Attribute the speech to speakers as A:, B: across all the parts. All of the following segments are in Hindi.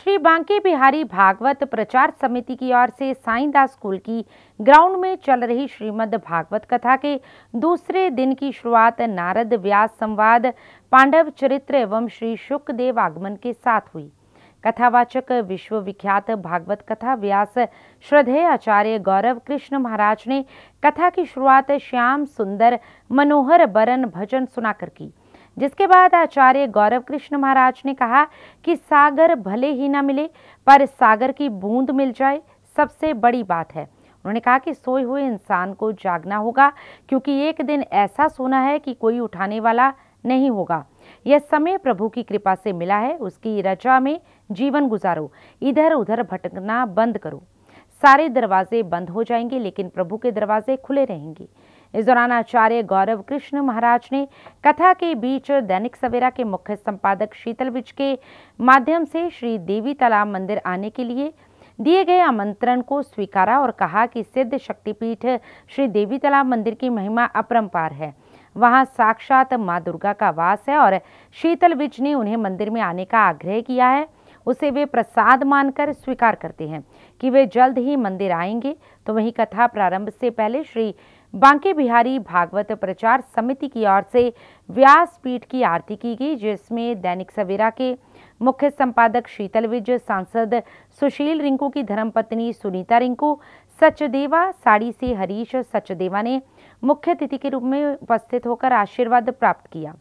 A: श्री बांके बिहारी भागवत प्रचार समिति की ओर से साईंदास स्कूल की ग्राउंड में चल रही श्रीमद् भागवत कथा के दूसरे दिन की शुरुआत नारद व्यास संवाद, पांडव चरित्र एवं श्री शुकदेव आगमन के साथ हुई। कथावाचक विश्व विख्यात भागवत कथा व्यास श्रद्धेय आचार्य गौरव कृष्ण महाराज ने कथा की शुरुआत श्याम सुंदर मनोहर बरन भजन सुनाकर की, जिसके बाद आचार्य गौरव कृष्ण महाराज ने कहा कि सागर भले ही न मिले पर सागर की बूंद मिल जाए सबसे बड़ी बात है। उन्होंने कहा कि सोए हुए इंसान को जागना होगा, क्योंकि एक दिन ऐसा सोना है कि कोई उठाने वाला नहीं होगा। यह समय प्रभु की कृपा से मिला है, उसकी रजा में जीवन गुजारो, इधर उधर भटकना बंद करो। सारे दरवाजे बंद हो जाएंगे लेकिन प्रभु के दरवाजे खुले रहेंगे। इस दौरान आचार्य गौरव कृष्ण महाराज ने कथा के बीच दैनिक सवेरा के मुख्य संपादक शीतल विज के माध्यम से श्री देवी तालाब मंदिर आने के लिए दिए गए आमंत्रण को स्वीकारा और कहा कि सिद्ध शक्तिपीठ श्री देवी तालाब मंदिर की महिमा अपरंपार है। वहां साक्षात मां दुर्गा का वास है और शीतल विज ने उन्हें मंदिर में आने का आग्रह किया है। उसे वे प्रसाद मानकर स्वीकार करते हैं कि वे जल्द ही मंदिर आएंगे। तो वहीं कथा प्रारंभ से पहले श्री बांके बिहारी भागवत प्रचार समिति की ओर से व्यास पीठ की आरती की गई, जिसमें दैनिक सवेरा के मुख्य संपादक शीतल विज, सांसद सुशील रिंकू की धर्मपत्नी सुनीता रिंकू, सचदेवा साड़ी से हरीश सचदेवा ने मुख्य अतिथि के रूप में उपस्थित होकर आशीर्वाद प्राप्त किया।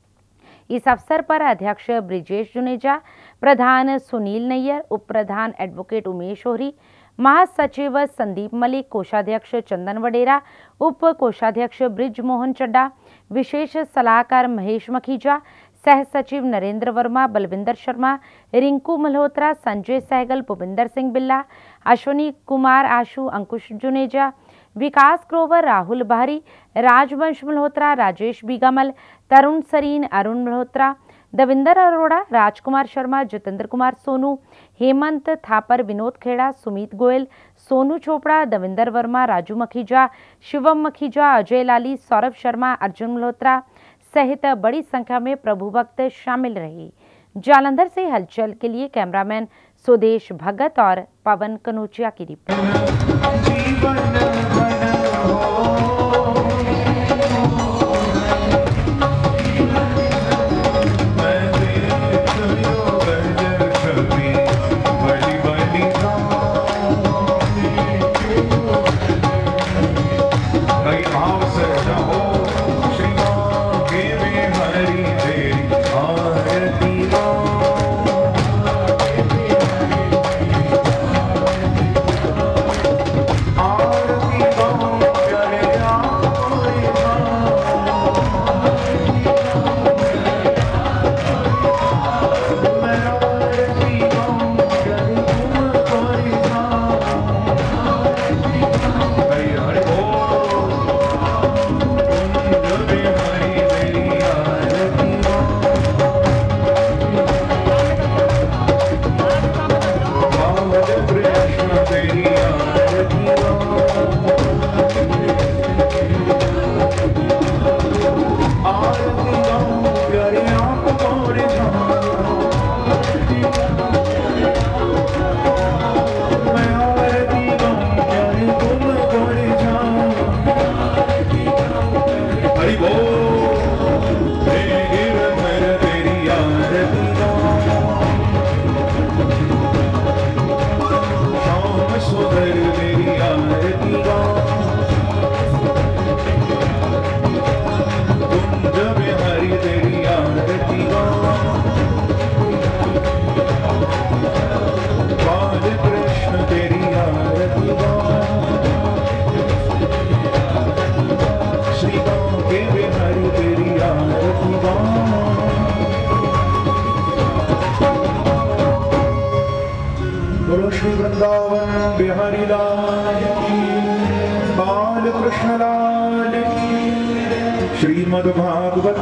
A: इस अवसर पर अध्यक्ष ब्रिजेश जुनेजा, प्रधान सुनील नैयर, उप प्रधान एडवोकेट उमेश ओहरी, महासचिव संदीप मलिक, कोषाध्यक्ष चंदन वडेरा, उप कोषाध्यक्ष ब्रिज मोहन चड्डा, विशेष सलाहकार महेश मखीजा, सह सचिव नरेंद्र वर्मा, बलविंदर शर्मा, रिंकू मल्होत्रा, संजय सहगल, भूपिंदर सिंह बिल्ला, अश्वनी कुमार आशु, अंकुश जुनेजा, विकास ग्रोवर, राहुल बहारी, राजवंश मल्होत्रा, राजेश बीगामल, तरुण सरीन, अरुण मल्होत्रा, दविंदर अरोड़ा, राजकुमार शर्मा, जितेंद्र कुमार सोनू, हेमंत थापर, विनोद खेड़ा, सुमित गोयल, सोनू चोपड़ा, दविंदर वर्मा, राजू मखीजा, शिवम मखीजा, अजय लाली, सौरभ शर्मा, अर्जुन मल्होत्रा सहित बड़ी संख्या में प्रभु भक्त शामिल रहे। जालंधर से हलचल के लिए कैमरामैन सुदेश भगत और पवन कनोचिया की रिपोर्ट।
B: श्री वृंदावन बिहारी लाल की, बाल कृष्ण लाल की, श्रीमद् भागवत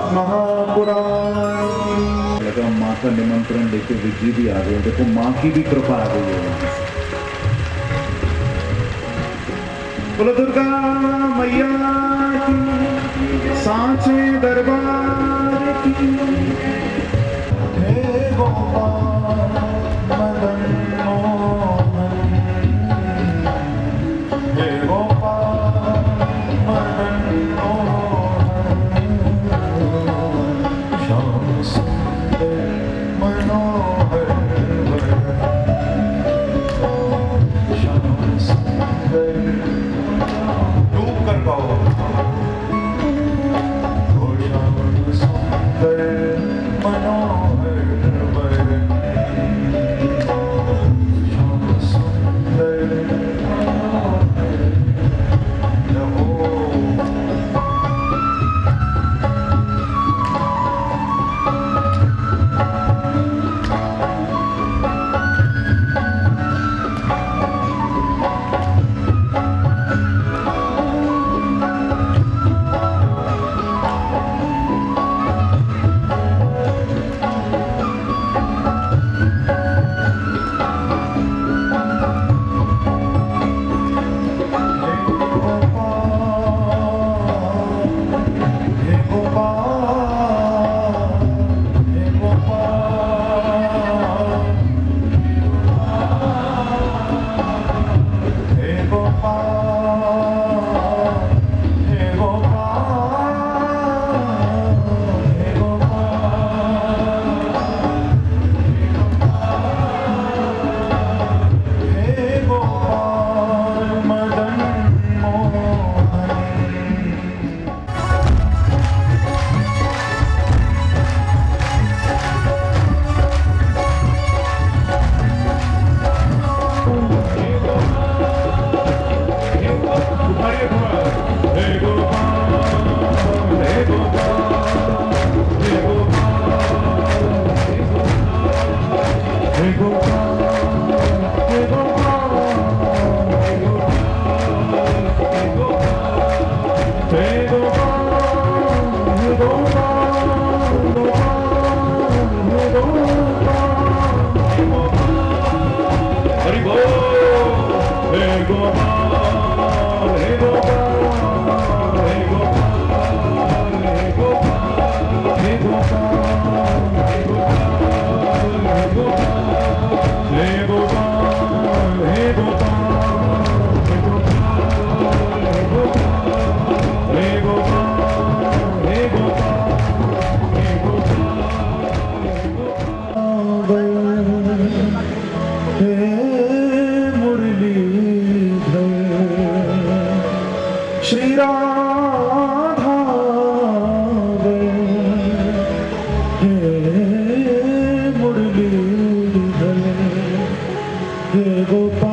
B: महापुराण। लगा माँ का निमंत्रण लेके विजय भी आ गए। देखो माँ की भी कृपा आ गई है। बोलो दुर्गा मैया की, सांचे दरबार की, हे गोपाल मदन गोपाल हे गोपाल हे गोपाल हे गोपाल हे गोपाल हे गोपाल हे गोपाल हे गोपाल हे गोपाल हे श्री राधा हे मुरलीधर हे गोपाल।